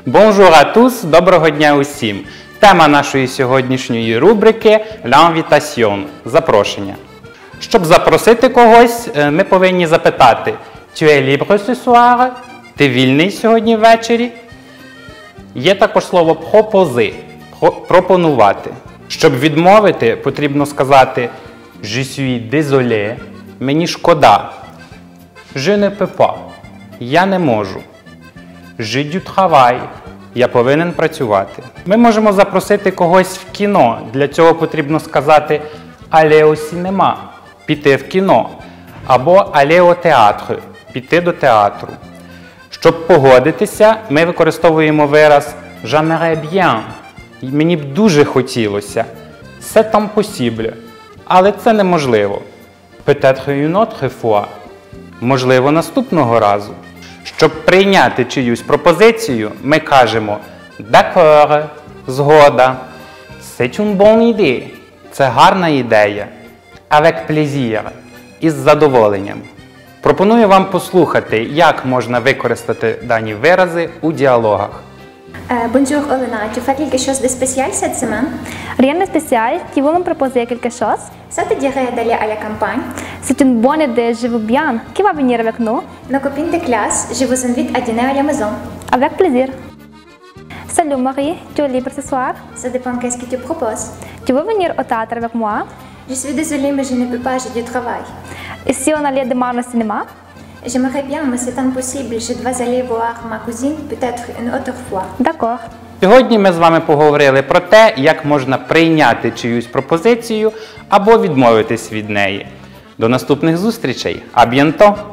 Bonjour à tous, доброго дня усім. Тема нашої сьогоднішньої рубрики «L'invitation» – запрошення. Щоб запросити когось, ми повинні запитати «Tu es libre ce soir?» – «Ти вільний сьогодні ввечері?» Є також слово «proposer» – «пропонувати». Щоб відмовити, потрібно сказати «Je suis désolé» – «Мені шкода». «Je ne peux pas» – «Я не можу». «J'ai du travail» – «Я повинен працювати». Ми можемо запросити когось в кіно. Для цього потрібно сказати «aller au cinéma» – «піти в кіно» або «aller au théâtre» – «піти до театру». Щоб погодитися, ми використовуємо вираз «j'aimerais bien» – «мені б дуже хотілося». «C'est impossible» – «але це неможливо». «Peut-être une autre fois» – «можливо, наступного разу». Щоб прийняти чиюсь пропозицію, ми кажемо «D'accord» – «згода», «C'est une bonne idée» – «це гарна ідея», «Avec plaisir» – «із задоволенням». Пропоную вам послухати, як можна використати дані вирази у діалогах. Bonjour Olena, tu fais quelque chose de spécial cette semaine? Rien de spécial, tu veux me proposer quelque chose? Ça te dirait d'aller à la campagne? C'est une bonne idée, je veux bien. Qui va venir avec nous? Nos copines de classe, je vous invite à dîner à la maison. Avec plaisir. Salut Marie, tu es libre ce soir? Ça dépend qu'est-ce que tu proposes. Tu veux venir au théâtre avec moi? Je suis désolée mais je ne peux pas, j'ai du travail. Et si on allait demain au cinéma? J'aimerais bien mais c'est impossible, je dois aller voir ma cousine peut-être une autre fois. D'accord. Сьогодні ми з вами поговорили про те, як можна прийняти чиюсь пропозицію або відмовитись від неї. До наступних зустрічей! À bientôt!